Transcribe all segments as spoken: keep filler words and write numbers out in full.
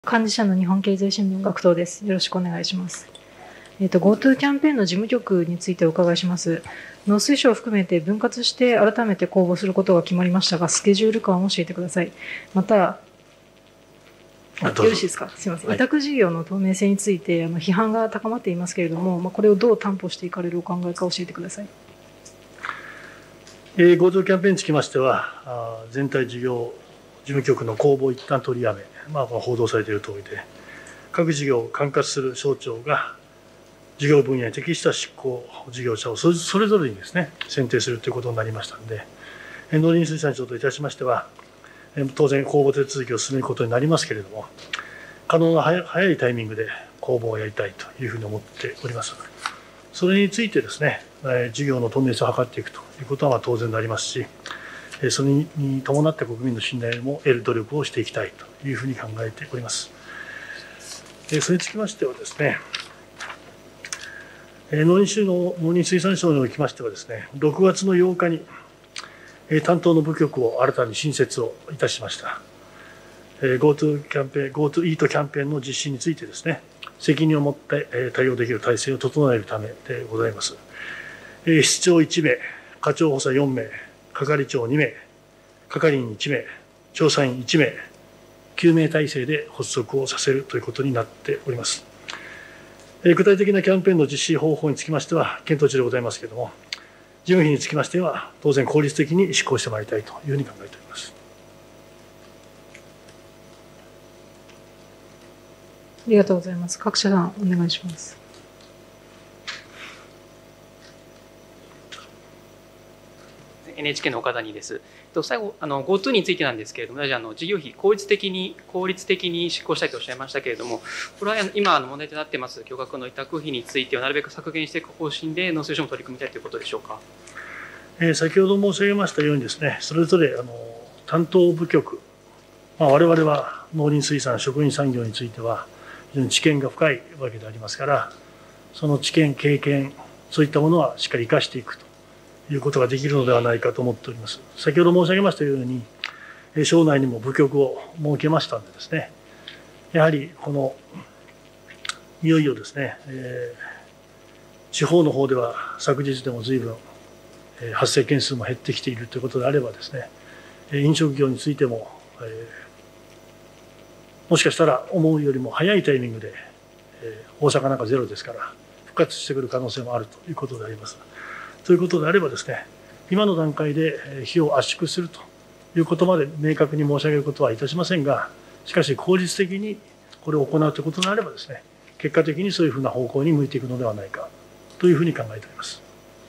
幹事社の日本経済新聞学頭です。よろしくお願いします。えっと、GoTo キャンペーンの事務局についてお伺いします。農水省を含めて分割して改めて公募することが決まりましたが、スケジュール感を教えてください。また、よろしいですか。すみません。委託事業の透明性についてあの批判が高まっていますけれども、まあ、これをどう担保していかれるお考えか教えてください。 えー、GoTo キャンペーンにつきましては、あ全体事業事務局の公募を一旦取りやめ、まあ、報道されている通りで、各事業を管轄する省庁が事業分野に適した執行事業者をそれぞれにですね、選定するということになりましたので、農林水産省といたしましては、当然公募手続きを進めることになりますけれども、可能な早いタイミングで公募をやりたいというふうに思っております。それについてですね、事業の透明性を図っていくということはまあ当然でありますし、それに伴って国民の信頼も得る努力をしていきたいというふうに考えております。それにつきましてはですね、農林省の農林水産省におきましてはですね、ろくがつのようかに担当の部局を新たに新設をいたしました。GoTo キャンペーン、GoTo イートキャンペーンの実施についてですね、責任を持って対応できる体制を整えるためでございます。室長いちめい、課長補佐よんめい、係長にめい、係員いちめい、調査員いちめい、きゅうめい体制で発足をさせるということになっております。具体的なキャンペーンの実施方法につきましては、検討中でございますけれども、事務費につきましては、当然効率的に執行してまいりたいというふうに考えております。 ありがとうございます。各社団、お願いします。 エヌエイチケー の岡谷です。最後、GoTo についてなんですけれども、あの事業費効率的に、効率的に執行したいとおっしゃいましたけれども、これは今、問題となっています巨額の委託費については、なるべく削減していく方針で、農水省も取り組みたいということでしょうか。 えー、先ほど申し上げましたようにですね、それぞれあの担当部局、まあ、我々は農林水産、食品産業については、非常に知見が深いわけでありますから、その知見、経験、そういったものはしっかり生かしていくということができるのではないかと思っております。先ほど申し上げましたように、省内にも部局を設けましたのでですね、やはりこの、いよいよですね、えー、地方の方では昨日でも随分、発生件数も減ってきているということであればですね、飲食業についても、えーもしかしたら思うよりも早いタイミングで、えー、大阪なんかゼロですから復活してくる可能性もあるということであります。ということであればですね、今の段階で費用を圧縮するということまで明確に申し上げることはいたしませんが、しかし効率的にこれを行うということであればですね、結果的にそういうふうな方向に向いていくのではないかというふうに考えております。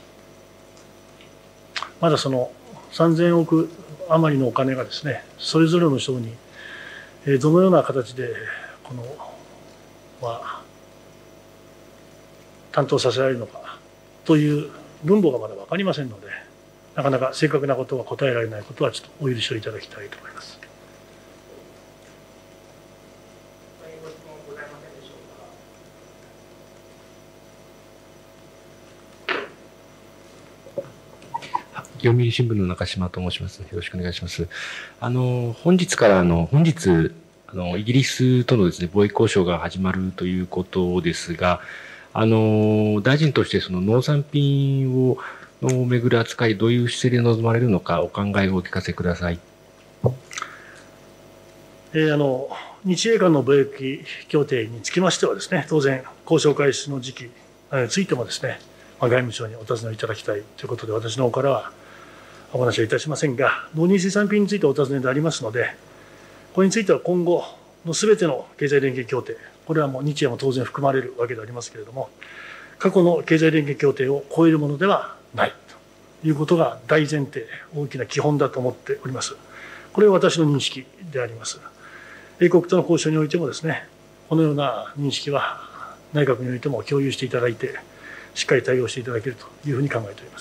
まだそのさんぜんおく余りのお金がですね、それぞれの省にどのような形でこの、まあ、担当させられるのかという分母がまだ分かりませんので、なかなか正確なことは答えられないことはちょっとお許しをいただきたいと思います。 読売新聞の中島と申します。よろしくお願いします。あの、本日からあの、本日、あの、イギリスとのですね、貿易交渉が始まるということですが、あの、大臣としてその農産品を、をめぐる扱い、どういう姿勢で臨まれるのか、お考えをお聞かせください。 えー、あの、日英間の貿易協定につきましてはですね、当然、交渉開始の時期についてもですね、外務省にお尋ねいただきたいということで、私の方からは、お話はいたしませんが、農林水産品についてお尋ねでありますので、これについては今後のすべての経済連携協定、これはもう日英も当然含まれるわけでありますけれども、過去の経済連携協定を超えるものではないということが大前提、大きな基本だと思っております。これは私の認識であります。英国との交渉においてもですね、このような認識は内閣においても共有していただいて、しっかり対応していただけるというふうに考えております。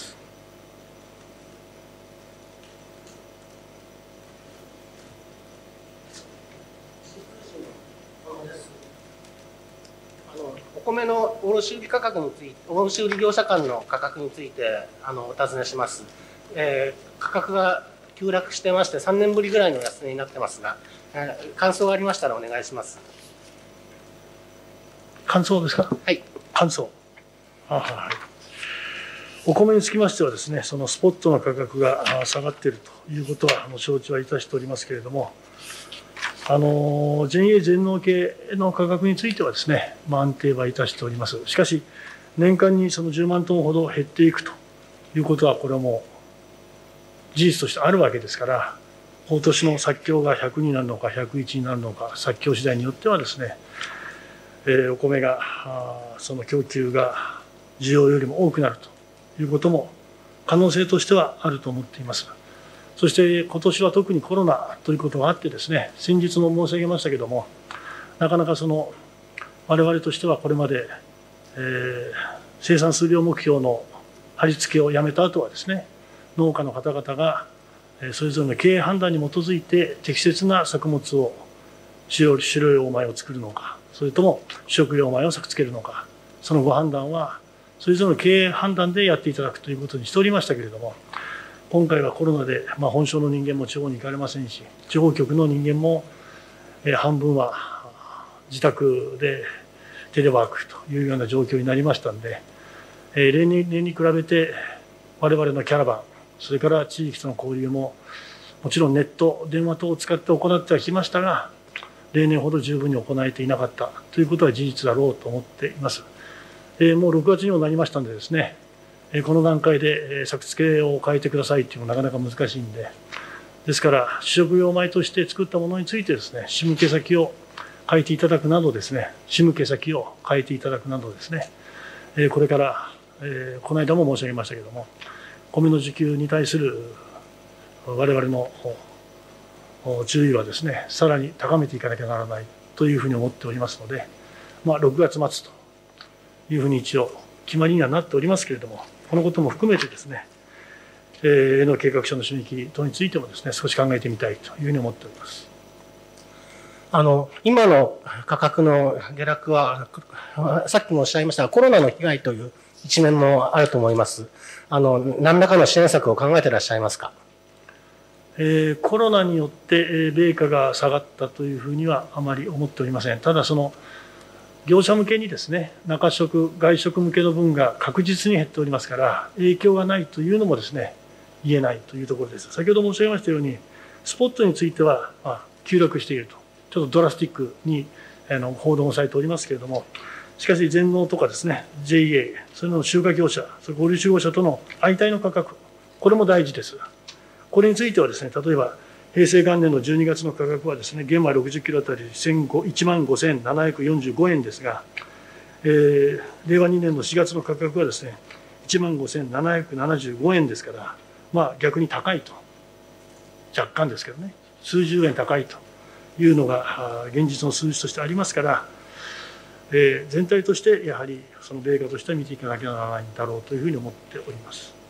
お米の卸売価格について、卸売業者間の価格についてあのお尋ねします。えー、価格が急落してまして、さんねんぶりぐらいの安値になってますが、 感想がありましたらお願いします。 感想ですか。 はい。 感想。あはい。お米につきましてはですね、そのスポットの価格が下がっているということは承知はいたしておりますけれども、あのジェンエー 全農系の価格についてはですね、まあ、安定はいたしております。しかし、年間にそのじゅうまんトンほど減っていくということは、これはもう事実としてあるわけですから、今年の作況がひゃくになるのか、ひゃくいちになるのか、作況次第によってはですね、えー、お米が、その供給が需要よりも多くなるということも可能性としてはあると思っています。そして今年は特にコロナということがあってですね、先日も申し上げましたけども、なかなかその我々としてはこれまで、えー、生産数量目標の貼り付けをやめた後はですね、農家の方々がそれぞれの経営判断に基づいて適切な作物を狩猟用米を作るのか、それとも食用米を作付けるのか、そのご判断はそれぞれの経営判断でやっていただくということにしておりましたけれども、今回はコロナで、まあ、本省の人間も地方に行かれませんし、地方局の人間も、えー、半分は自宅でテレワークというような状況になりましたんで、えー、例年に比べて我々のキャラバン、それから地域との交流ももちろんネット、電話等を使って行ってはきましたが、例年ほど十分に行えていなかったということは事実だろうと思っています。えー、もうろくがつにもなりましたんでですね、この段階で作付けを変えてくださいというのはなかなか難しいんで、ですから主食用米として作ったものについてですね、仕向け先を変えていただくなどですね、仕向け先を変えていただくなどですね、これから、この間も申し上げましたけれども、米の需給に対する我々の注意はですね、さらに高めていかなきゃならないというふうに思っておりますので、まあ、ろくがつまつというふうに一応決まりにはなっておりますけれども、このことも含めてですね、えー、の計画書の締め切り等についてもですね、少し考えてみたいというふうに思っております。 あの、今の価格の下落は、さっきもおっしゃいましたが、コロナの被害という一面もあると思います。あの、何らかの支援策を考えていらっしゃいますか。 えー、コロナによって、えー、米価が下がったというふうにはあまり思っておりません。ただ、その、業者向けにですね、中食、外食向けの分が確実に減っておりますから、影響がないというのもですね、言えないというところです。先ほど申し上げましたように、スポットについては、まあ、急落していると。ちょっとドラスティックにあの報道をされておりますけれども、しかし全農とかですね、ジェイエー、それの集荷業者、それ合流集合者との相対の価格、これも大事です。これについてはですね、例えば、平成元年のじゅうにがつの価格はですね、玄米ろくじゅっキロあたりいちまんごせんななひゃくよんじゅうごえんですが、えー、れいわにねんのしがつの価格はですね、いちまんごせんななひゃくななじゅうごえんですから、まあ逆に高いと。若干ですけどね、数十円高いというのが現実の数字としてありますから、えー、全体としてやはりその米価として見ていかなきゃならないんだろうというふうに思っております。